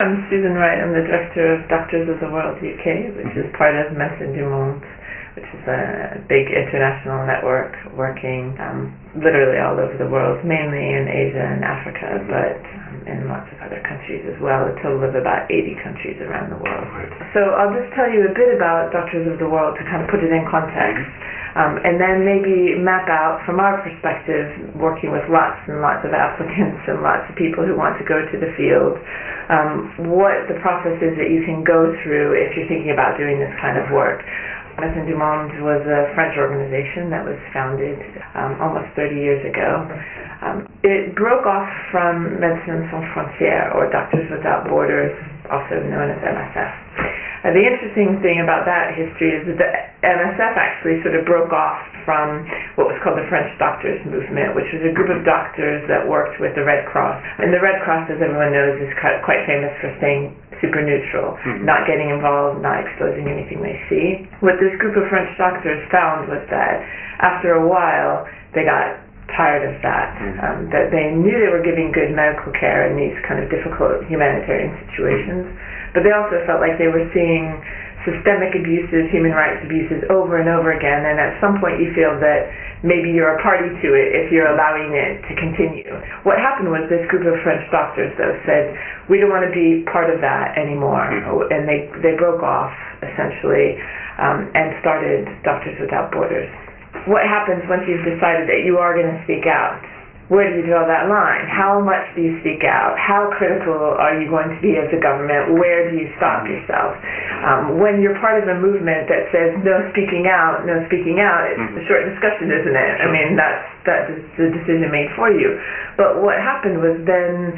I'm Susan Wright. I'm the director of Doctors of the World UK, which is part of Médecins du Monde, which is a big international network working literally all over the world, mainly in Asia and Africa, but in lots of other countries as well, a total of about 80 countries around the world. So I'll just tell you a bit about Doctors of the World to kind of put it in context. And then maybe map out, from our perspective, working with lots and lots of applicants and lots of people who want to go to the field, what the process is that you can go through if you're thinking about doing this kind of work. Médecins du Monde was a French organization that was founded almost 30 years ago. It broke off from Médecins Sans Frontières, or Doctors Without Borders, also known as MSF. The interesting thing about that history is that the MSF actually sort of broke off from what was called the French Doctors Movement, which was a group of doctors that worked with the Red Cross. And the Red Cross, as everyone knows, is quite famous for staying super neutral, not getting involved, not exposing anything they see. What this group of French doctors found was that after a while, they got tired of that, that they knew they were giving good medical care in these kind of difficult humanitarian situations, but they also felt like they were seeing systemic abuses, human rights abuses over and over again, and at some point you feel that maybe you're a party to it if you're allowing it to continue. What happened was this group of French doctors, though, said, we don't want to be part of that anymore, and they broke off, essentially, and started Doctors Without Borders. What happens once you've decided that you are going to speak out? Where do you draw that line? How much do you speak out? How critical are you going to be as a government? Where do you stop yourself? When you're part of a movement that says no speaking out, it's a short discussion, isn't it? I mean, that's the decision made for you. But what happened was then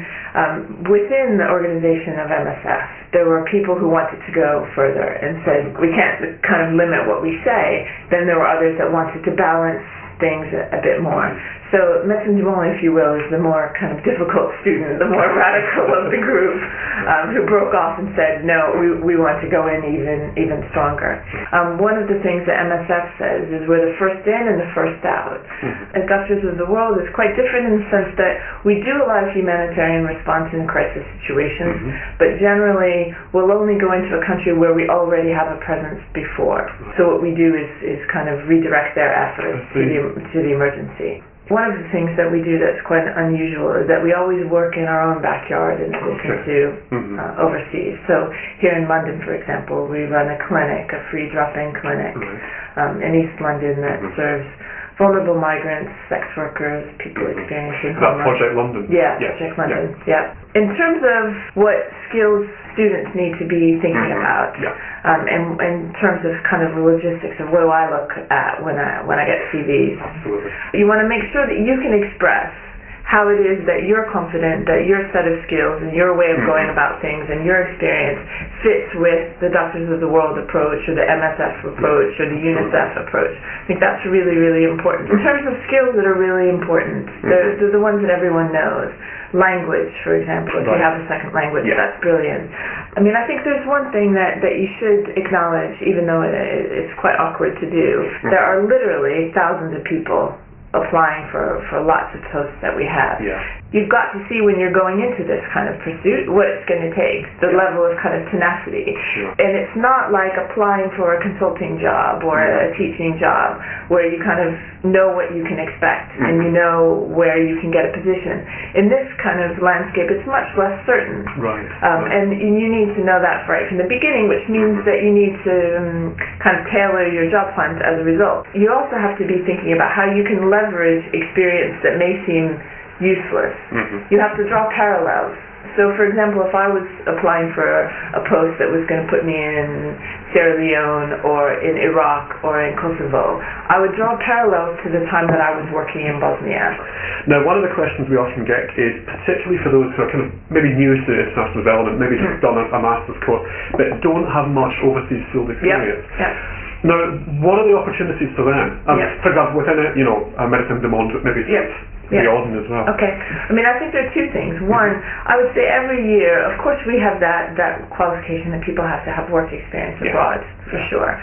within the organization of MSF, there were people who wanted to go further and said, we can't kind of limit what we say. Then there were others that wanted to balance things a bit more. So Médecins du Monde, if you will, is the more kind of difficult student, the more radical of the group, who broke off and said, no, we want to go in even stronger. One of the things that MSF says is we're the first in and the first out. As Doctors of the World is quite different in the sense that we do a lot of humanitarian response in crisis situations, but generally we'll only go into a country where we already have a presence before. So what we do is kind of redirect their efforts to the emergency. One of the things that we do that's quite unusual is that we always work in our own backyard in addition to overseas. So here in London, for example, we run a clinic, a free drop-in clinic in East London that serves vulnerable migrants, sex workers, people experiencing homelessness. Project London? Yeah, Project London, yeah. In terms of what skills students need to be thinking about, and in terms of kind of the logistics of what do I look at when I get CVs, you want to make sure that you can express how it is that you're confident that your set of skills and your way of going about things and your experience fits with the Doctors of the World approach or the MSF approach or the UNICEF approach. I think that's really, really important. In terms of skills that are really important, they're the ones that everyone knows. Language, for example, if you have a second language, that's brilliant. I mean, I think there's one thing that you should acknowledge, even though it's quite awkward to do. There are literally thousands of people applying for lots of posts that we have. You've got to see when you're going into this kind of pursuit what it's going to take, the level of kind of tenacity. And it's not like applying for a consulting job or a teaching job where you kind of know what you can expect and you know where you can get a position. In this kind of landscape, it's much less certain. And you need to know that right from the beginning, which means that you need to kind of tailor your job plans as a result. You also have to be thinking about how you can leverage experience that may seem useless. You have to draw parallels. So, for example, if I was applying for a post that was going to put me in Sierra Leone or in Iraq or in Kosovo, I would draw parallels to the time that I was working in Bosnia. Now, one of the questions we often get is, particularly for those who are kind of maybe new to international development, maybe just done a master's course, but don't have much overseas field experience. Now, what are the opportunities for them? For example, within a Médecins du Monde, maybe the Auden as well. Okay. I mean, I think there are two things. One, I would say every year, of course, we have that qualification that people have to have work experience abroad, for sure.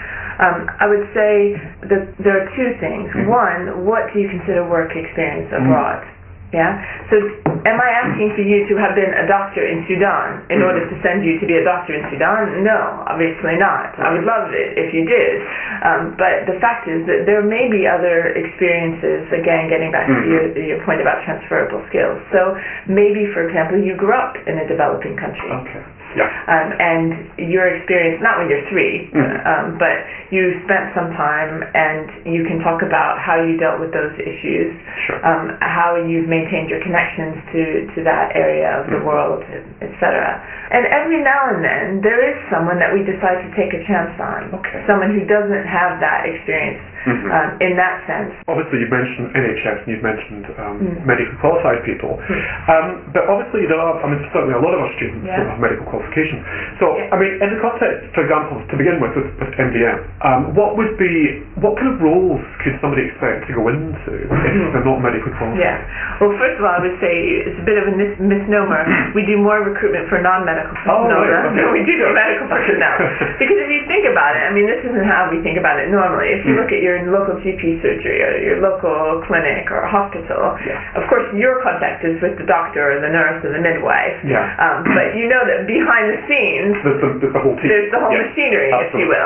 I would say that there are two things. One, what do you consider work experience abroad? Yeah? So am I asking for you to have been a doctor in Sudan in order to send you to be a doctor in Sudan? No, obviously not. I would love it if you did. But the fact is that there may be other experiences, again, getting back to your point about transferable skills. So maybe, for example, you grew up in a developing country. Okay. Yeah. And your experience, not when you're 3, but you spent some time and you can talk about how you dealt with those issues, sure. How you've maintained your connections to that area of the world, etc. And every now and then there is someone that we decide to take a chance on, someone who doesn't have that experience in that sense. Obviously you've mentioned NHS and you've mentioned medically qualified people, but obviously there are, certainly a lot of our students don't have medical qualifications. So, in the context, for example, to begin with MDM, what kind of roles could somebody expect to go into if they're not medically qualified? Yeah. Well, first of all, I would say it's a bit of a misnomer. We do more recruitment for non-medical personnel than we do for medical personnel. Because if you think about it, this isn't how we think about it normally. If you look at your local GP surgery or your local clinic or hospital, of course your contact is with the doctor or the nurse or the midwife. But you know that behind the scenes, there's the whole team. There's the whole machinery, if you will.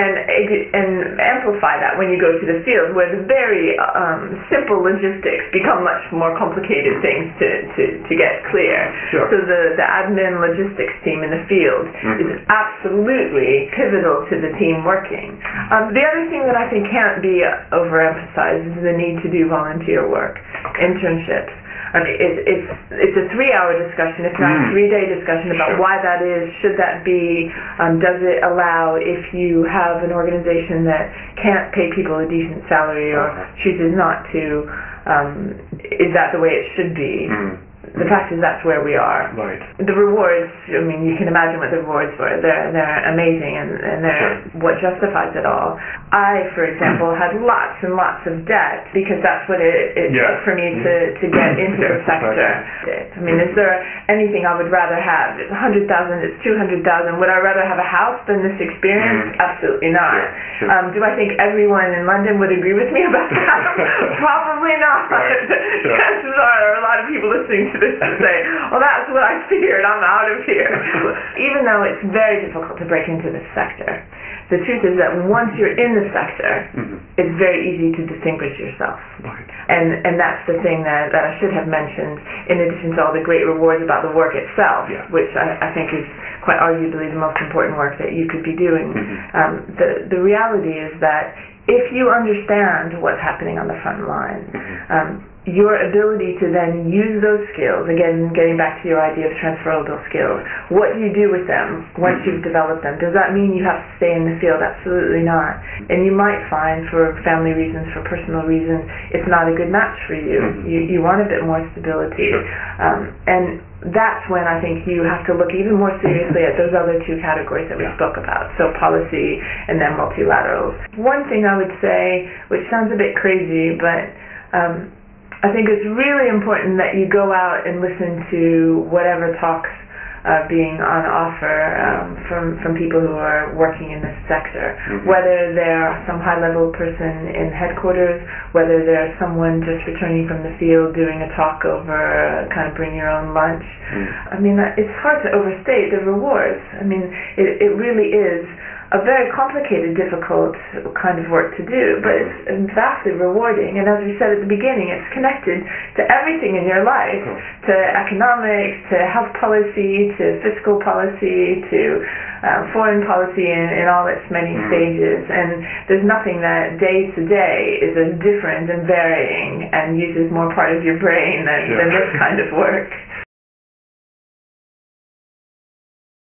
And amplify that when you go to the field, where the very simple logistics become much more complicated things to get clear. Sure. So the admin logistics team in the field is absolutely pivotal to the team working. The other thing that I think can't be overemphasized is the need to do volunteer work, internships. It's a 3-hour discussion, if not a 3-day discussion about why that is, should that be, does it allow, if you have an organization that can't pay people a decent salary or chooses not to, is that the way it should be? The fact is that's where we are. Right. The rewards, you can imagine what the rewards were. They're amazing and they're what justifies it all. I, for example, had lots and lots of debt because that's what it took for me to get into the sector. Is there anything I would rather have? It's 100,000, it's 200,000. Would I rather have a house than this experience? Absolutely not. Do I think everyone in London would agree with me about that? Probably not. Chances are there are a lot of people listening to this to say, well, that's what I feared, I'm out of here. Even though it's very difficult to break into this sector, the truth is that once you're in the sector, it's very easy to distinguish yourself. Right. And that's the thing that I should have mentioned, in addition to all the great rewards about the work itself, which I think is quite arguably the most important work that you could be doing. The reality is that if you understand what's happening on the front line, your ability to then use those skills, again, getting back to your idea of transferable skills, what do you do with them once you've developed them? Does that mean you have to stay in the field? Absolutely not. And you might find, for family reasons, for personal reasons, it's not a good match for you. You want a bit more stability. And that's when I think you have to look even more seriously at those other 2 categories that we spoke about, so policy and then multilaterals. One thing I would say, which sounds a bit crazy, but I think it's really important that you go out and listen to whatever talks are being on offer from people who are working in this sector, whether they're some high-level person in headquarters, whether they're someone just returning from the field doing a talk over kind of bring your own lunch. It's hard to overstate the rewards. It really is a very complicated, difficult kind of work to do, but it's vastly rewarding. And as we said at the beginning, it's connected to everything in your life, to economics, to health policy, to fiscal policy, to foreign policy in all its many stages. And there's nothing that day to day is as different and varying and uses more part of your brain than this kind of work.